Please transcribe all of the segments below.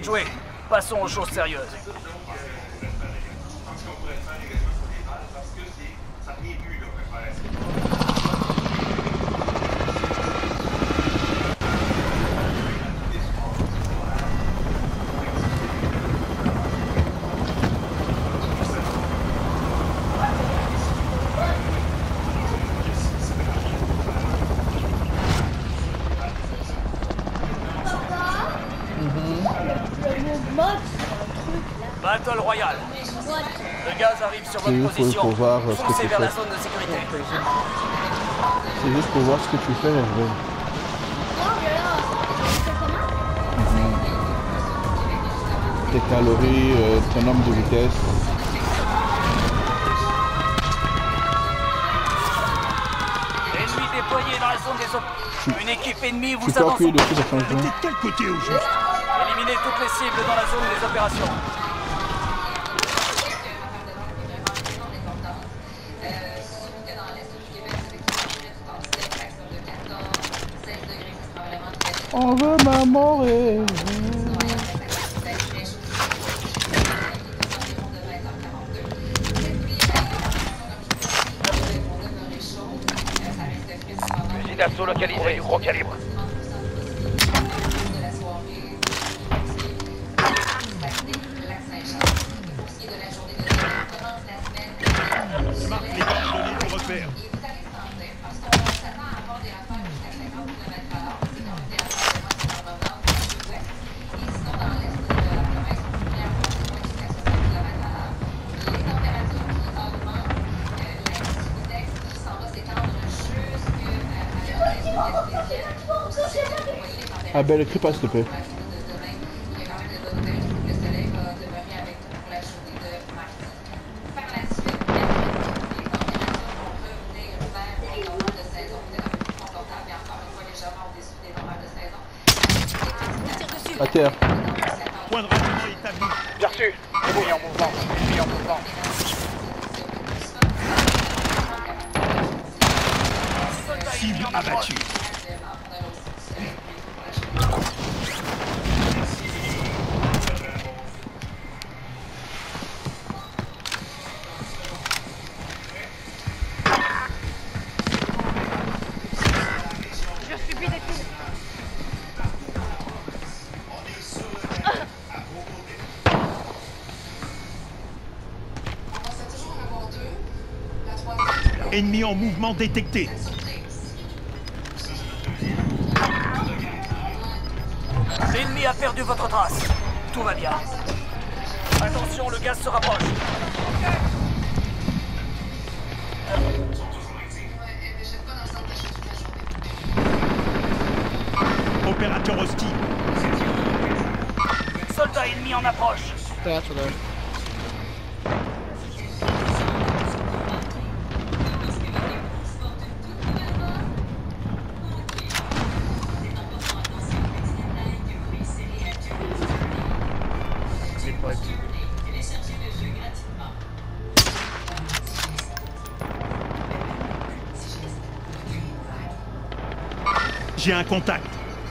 jouer. Passons aux choses sérieuses. Battle Royale. Le gaz arrive sur votre position. Pour voir ce que Foncez tu vers la fais. zone de sécurité. C'est juste pour voir ce que tu fais, Merveille. Tes calories, ton nombre de vitesse. Ennemi déployé dans la zone des op. Une équipe ennemie vous Tu peux avance. appuyer dessus, ça change rien. T'es de quel côté au juste? Éliminez toutes les cibles dans la zone des opérations. On veut m'amourer. Fusil d'assaut localisé du gros calibre. Je marque les coordonnées de repère. Ah ben, écris pas s'il te plaît. À terre. Point de renseignement établi. Bien reçu. Ennemi en mouvement. Ennemi en mouvement. Cible abattue. Ennemi en mouvement détecté. L'ennemi a perdu votre trace. Tout va bien. Attention, le gaz se rapproche. Opérateur hostile. Soldat ennemi en approche. J'ai un contact.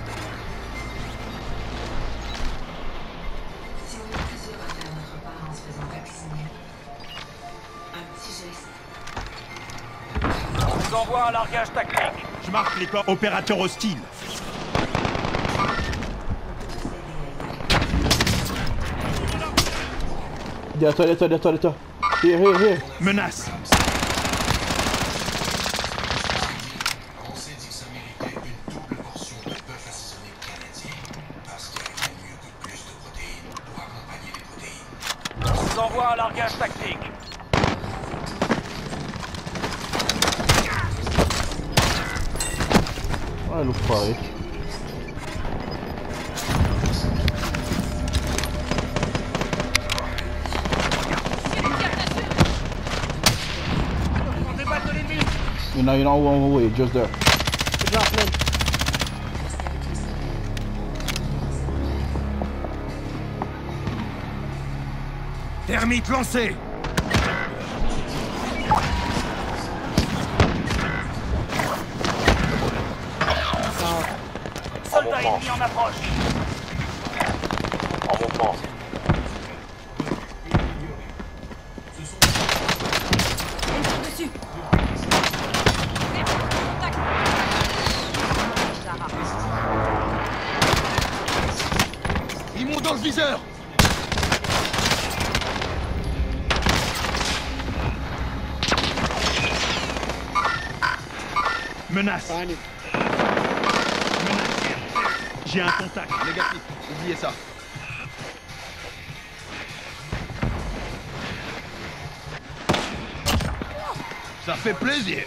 Je vous envoie un largage tactique. Je marque les corps. Opérateur hostile. Derrière toi. Here. Menace. On s'est dit que ça méritait une double portion de bœuf assaisonné canadien. Parce qu'il y a mieux que plus de protéines pour accompagner les protéines. Je vous envoie un largage tactique. Ah, l'enfoiré. You're not on one way, just there. Thermite lancé. Soldat ennemi en approche. déplacement. Ennemi dessus. Merde, contact. Zara. Ils montent dans le viseur. Menace. Finding. J'ai un contact. Négatif. Oubliez ça. Ça fait plaisir.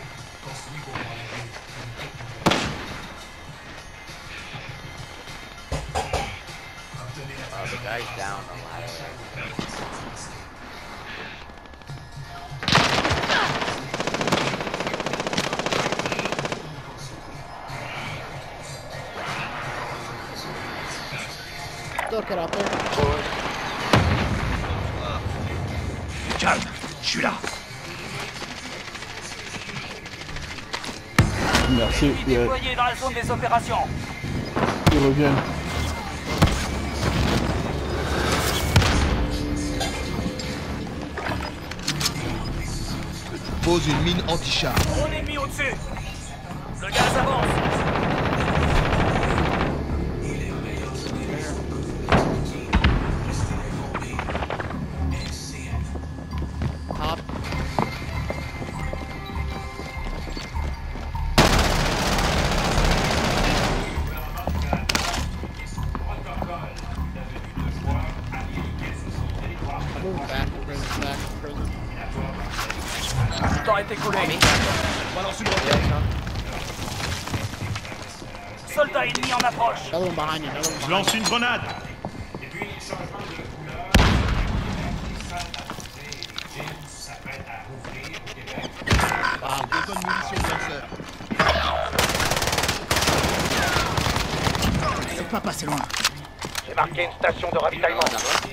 Oh, the guy's down on ladder. Still get out there. Calme. Je suis là. Merci. Ennemis déployés dans la zone des opérations. Ils reviennent. Pose une mine anti-char. Drone ennemi au-dessus. Le gaz avance. Top. Move back, prison, back, prison. Le temps est écoulé. Balance une roquette. Soldat ennemi en approche. Another one behind you, another one Je behind lance une grenade. Besoin de munitions de lanceur. you. C'est pas passé loin. J'ai marqué une station de ravitaillement.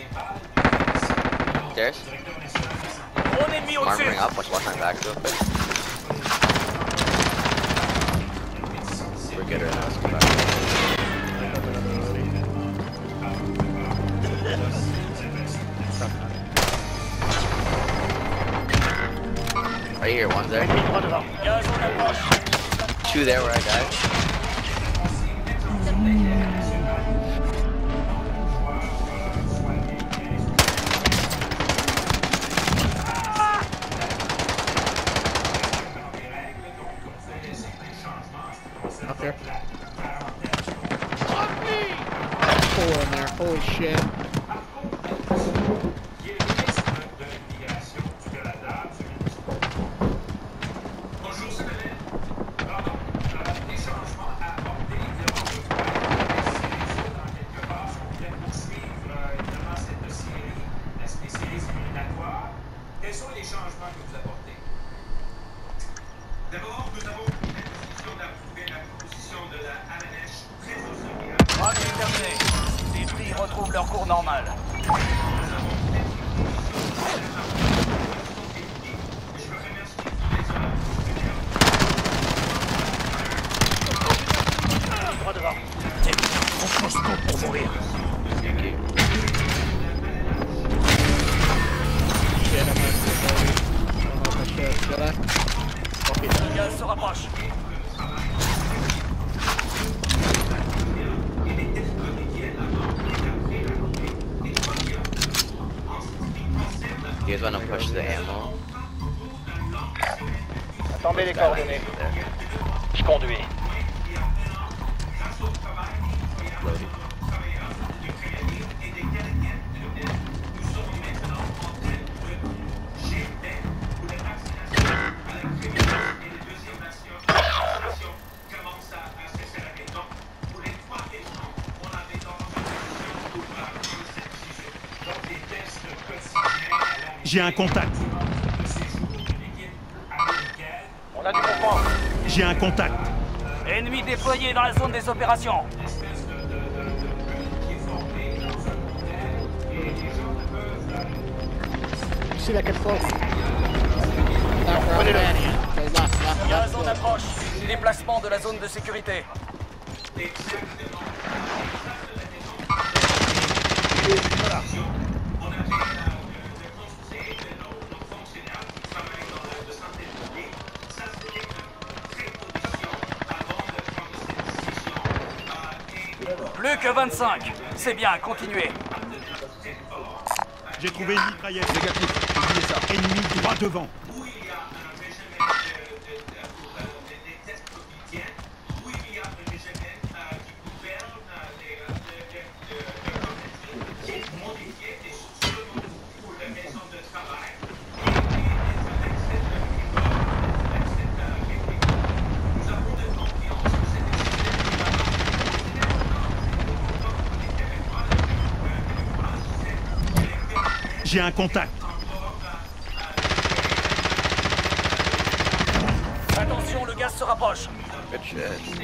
Stairs. Drone ennemi au-dessus. Armoring up. Watch my back real quick. We're good right now. Let's go back. Right here, one's there. Gaz en approche. Two there where I died. Up there. Four in there, holy shit. Quels sont les changements que vous apportez? D'abord, nous avons pris la décision d'approuver la proposition de la Amanesh très au Trajet terminé. Les prix retrouvent leur cours normal. Droit devant. Tiens, on fonce tout pour mourir. Shit, I'm not I don't know if I should. Should I? Fuck it. Le gaz se rapproche. You guys want to push the ammo? Attendez les coordonnées. Je conduis. Loading. J'ai un contact. On a du mouvement. J'ai un contact. Ennemi déployé dans la zone des opérations. You see that kid float? Left, right, Danny. Okay, left, Gaz en left. approche. Déplacement de la zone de sécurité. Plus que 25. C'est bien, continuez. J'ai trouvé une mitraillette. Négatif, oubliez ça. Ennemi droit devant. J'ai un contact. Attention, le gaz se rapproche. Good shit.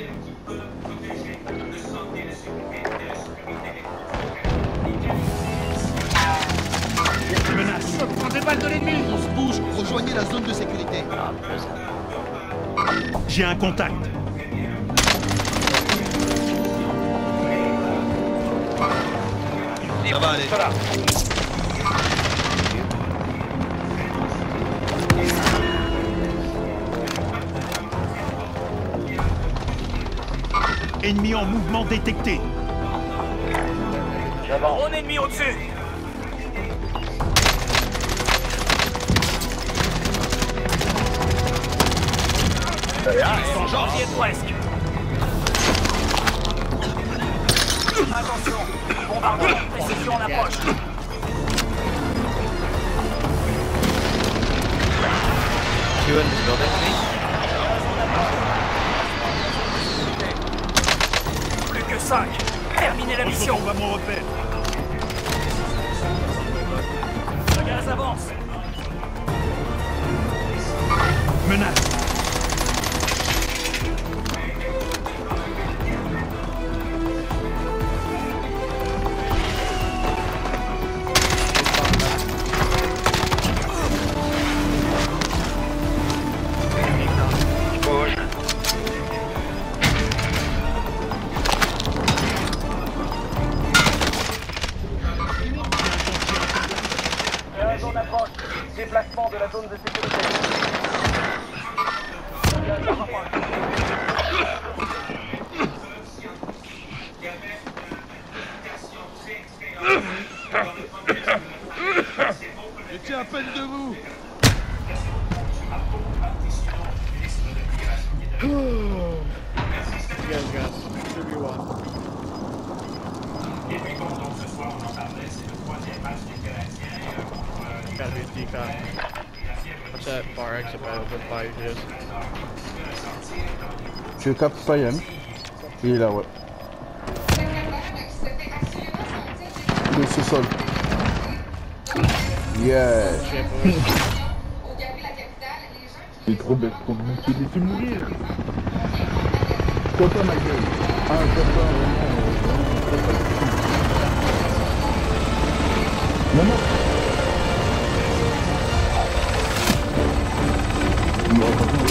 Menace. Je prends des balles de l'ennemi. On se bouge, rejoignez la zone de sécurité. J'ai un contact. Ça va aller. Ennemi en mouvement détecté. Drone ennemi au-dessus. J'y ai presque. Attention, bombardement de précision en approche. Two in this building, Plus que 5. Terminez la mission. On va mon repère. Le gaz avance. Menace. Gaz en approche. Déplacement de la zone de sécurité. Le gaz se rapproche. Je tiens à peine debout. You guys got 2v1. Gotta be a decon. Watch that bar exit by open by you just. Je capte Payem. Il est là, ouais. Le sous-sol. Yeah. Shit, boys. Il est trop bête pour nous. Il est mourir. Copain, ma gueule. Ah, copain, non, non. Non, par contre,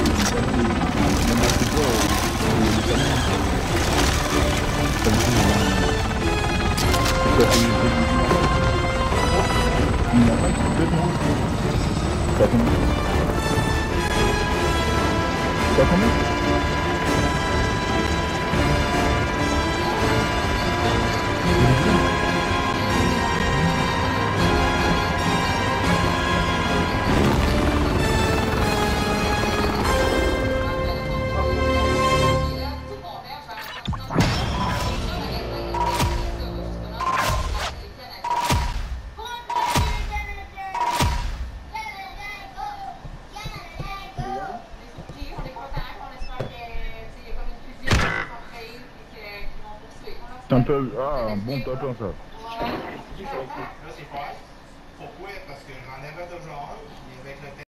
c'est un peu... Ah, un bon tapin, ça. Pourquoi? Parce que j'en avais toujours un.